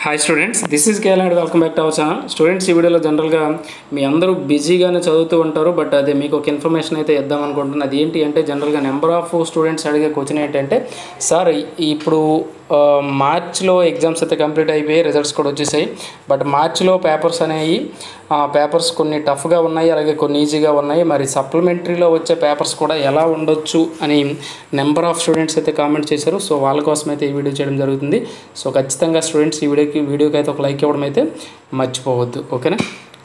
Hi students, this is KL and welcome back to our channel. Students, ఈ వీడియోలో జనరల్గా మీ అందరూ బిజీగానే చదువుతూ ఉంటారు. బట్ అదే మీకు ఒక ఇన్ఫర్మేషన్ అయితే ఇద్దాం అనుకుంటున్నాను. అది ఏంటి అంటే జనరల్గా నెంబర్ ఆఫ్ స్టూడెంట్స్ అడిగే క్వశ్చన్ ఏంటంటే, సార్ ఇప్పుడు మార్చ్లో ఎగ్జామ్స్ అయితే కంప్లీట్ అయిపోయి రిజల్ట్స్ కూడా వచ్చేసాయి. బట్ మార్చ్లో పేపర్స్ అనేవి పేపర్స్ కొన్ని టఫ్గా ఉన్నాయి, అలాగే కొన్ని ఈజీగా ఉన్నాయి. మరి సప్లిమెంటరీలో వచ్చే పేపర్స్ కూడా ఎలా ఉండొచ్చు అని నెంబర్ ఆఫ్ స్టూడెంట్స్ అయితే కామెంట్ చేశారు. సో వాళ్ళ కోసం అయితే ఈ వీడియో చేయడం జరుగుతుంది. సో ఖచ్చితంగా స్టూడెంట్స్ ఈ వీడియోకి అయితే ఒక లైక్ ఇవ్వడం అయితే మర్చిపోవద్దు, ఓకేనా.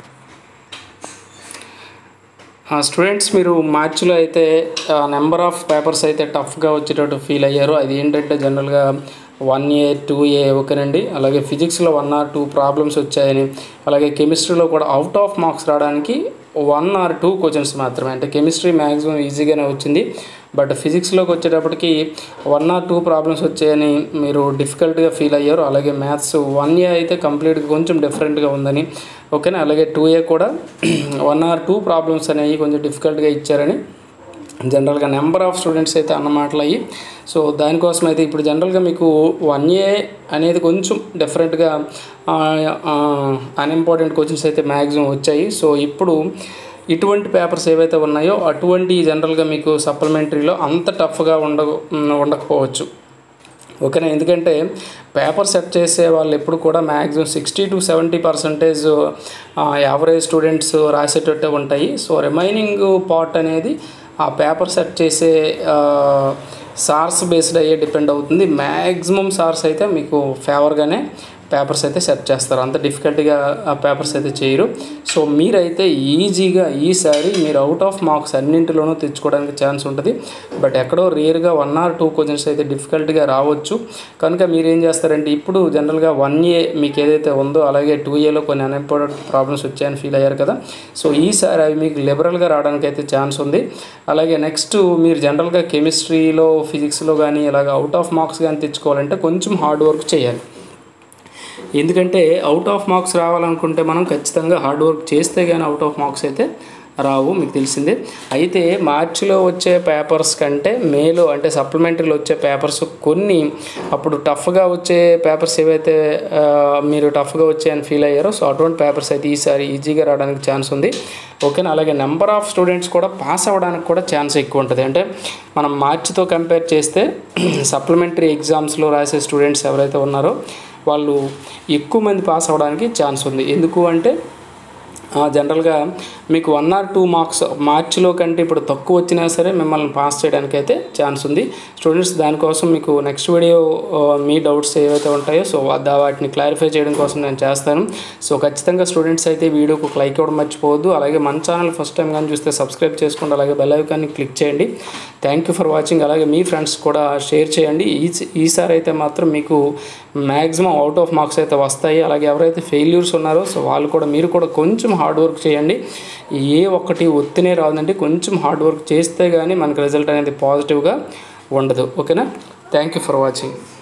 స్టూడెంట్స్, మీరు మార్చిలో అయితే నెంబర్ ఆఫ్ పేపర్స్ అయితే టఫ్గా వచ్చేటట్టు ఫీల్ అయ్యారు. అది ఏంటంటే జనరల్గా 1A 2A ఓకేనండి. అలాగే ఫిజిక్స్లో 1 or 2 ప్రాబ్లమ్స్ వచ్చాయని, అలాగే కెమిస్ట్రీలో కూడా అవుట్ ఆఫ్ మార్క్స్ రావడానికి 1 or 2 క్వశ్చన్స్ మాత్రమే. అంటే కెమిస్ట్రీ మ్యాక్సిమం ఈజీగానే వచ్చింది. బట్ ఫిజిక్స్లోకి వచ్చేటప్పటికి 1 or 2 ప్రాబ్లమ్స్ వచ్చాయని మీరు డిఫికల్ట్గా ఫీల్ అయ్యారు. అలాగే మ్యాథ్స్ 1A అయితే కంప్లీట్గా కొంచెం డిఫరెంట్గా ఉందని, ఓకేనా. అలాగే 2A కూడా 1 or 2 ప్రాబ్లమ్స్ అనేవి కొంచెం డిఫికల్ట్గా ఇచ్చారని జనరల్గా నెంబర్ ఆఫ్ స్టూడెంట్స్ అయితే అన్నమాటలు అయ్యి. సో దానికోసం అయితే ఇప్పుడు జనరల్గా మీకు 1A అనేది కొంచెం డిఫరెంట్గా అన్ఇంపార్టెంట్ క్వశ్చన్స్ అయితే మ్యాక్సిమం వచ్చాయి. సో ఇప్పుడు ఇటువంటి పేపర్స్ ఏవైతే ఉన్నాయో అటువంటి జనరల్గా మీకు సప్లిమెంటరీలో అంత టఫ్గా ఉండకపోవచ్చు, ఓకేనా. ఎందుకంటే పేపర్ సెట్ చేసే వాళ్ళు ఎప్పుడు కూడా మ్యాక్సిమం 60 to 70% యావరేజ్ స్టూడెంట్స్ రాసేటట్టే ఉంటాయి. సో రిమైనింగ్ పార్ట్ అనేది ఆ పేపర్ సెట్ చేసే సార్స్ బేస్డ్ అయ్యే డిపెండ్ అవుతుంది. మ్యాక్సిమం సార్స్ అయితే మీకు ఫేవర్గానే పేపర్స్ అయితే సెట్ చేస్తారు, అంత డిఫికల్ట్గా ఆ పేపర్స్ అయితే చేయరు. సో మీరైతే ఈజీగా ఈసారి మీరు అవుట్ ఆఫ్ మార్క్స్ అన్నింటిలోనూ తెచ్చుకోవడానికి ఛాన్స్ ఉంటుంది. బట్ ఎక్కడో రేర్గా 1 or 2 క్వశ్చన్స్ అయితే డిఫికల్ట్గా రావచ్చు. కనుక మీరు ఏం చేస్తారంటే ఇప్పుడు జనరల్గా 1A మీకు ఏదైతే ఉందో, అలాగే 2Aలో కొన్ని అన్ఇంపార్టెంట్ ప్రాబ్లమ్స్ వచ్చాయని ఫీల్ అయ్యారు కదా. సో ఈసారి అవి మీకు లిబరల్గా రావడానికి అయితే ఛాన్స్ ఉంది. అలాగే నెక్స్ట్ మీరు జనరల్గా కెమిస్ట్రీలో ఫిజిక్స్లో కానీ ఇలాగ అవుట్ ఆఫ్ మార్క్స్ కానీ తెచ్చుకోవాలంటే కొంచెం హార్డ్ వర్క్ చేయాలి. ఎందుకంటే అవుట్ ఆఫ్ మార్క్స్ రావాలనుకుంటే మనం ఖచ్చితంగా హార్డ్ వర్క్ చేస్తే కానీ అవుట్ ఆఫ్ మార్క్స్ అయితే రావు, మీకు తెలిసిందే. అయితే మార్చిలో వచ్చే పేపర్స్ కంటే మేలో అంటే సప్లిమెంటరీలో వచ్చే పేపర్స్ కొన్ని అప్పుడు టఫ్గా వచ్చే పేపర్స్ ఏవైతే మీరు టఫ్గా వచ్చాయని ఫీల్ అయ్యారో, సో అటువంటి పేపర్స్ అయితే ఈసారి ఈజీగా రావడానికి ఛాన్స్ ఉంది, ఓకేనా. అలాగే నెంబర్ ఆఫ్ స్టూడెంట్స్ కూడా పాస్ అవ్వడానికి కూడా ఛాన్స్ ఎక్కువ ఉంటుంది. అంటే మనం మార్చితో కంపేర్ చేస్తే సప్లిమెంటరీ ఎగ్జామ్స్లో రాసే స్టూడెంట్స్ ఎవరైతే ఉన్నారో వాళ్ళు ఎక్కువ మంది పాస్ అవ్వడానికి ఛాన్స్ ఉంది. ఎందుకు అంటే జనరల్గా మీకు 1 or 2 మార్క్స్ మార్చిలో కంటే ఇప్పుడు తక్కువ వచ్చినా సరే మిమ్మల్ని పాస్ చేయడానికి అయితే ఛాన్స్ ఉంది. స్టూడెంట్స్, దానికోసం మీకు నెక్స్ట్ వీడియో మీ డౌట్స్ ఏవైతే ఉంటాయో సో వాటిని క్లారిఫై చేయడం కోసం నేను చేస్తాను. సో ఖచ్చితంగా స్టూడెంట్స్ అయితే వీడియోకి ఒక లైక్ ఇవ్వడం మర్చిపోవద్దు. అలాగే మన ఛానల్ ఫస్ట్ టైం కానీ చూస్తే సబ్స్క్రైబ్ చేసుకోండి, అలాగే బెల్ ఐకాన్ని క్లిక్ చేయండి. Thank you for watching. అలాగే మీ ఫ్రెండ్స్ కూడా షేర్ చేయండి. ఈసారి అయితే మాత్రం మీకు మ్యాక్సిమం అవుట్ ఆఫ్ మార్క్స్ అయితే వస్తాయి. అలాగే ఎవరైతే ఫెయిల్యూర్స్ ఉన్నారో సో వాళ్ళు కూడా మీరు కూడా కొంచెం హార్డ్ వర్క్ చేయండి. ఏ ఒక్కటి ఒత్తినే రాదంటే కొంచెం హార్డ్ వర్క్ చేస్తే కానీ మనకు రిజల్ట్ అనేది పాజిటివ్గా ఉండదు, ఓకేనా. Thank you for watching.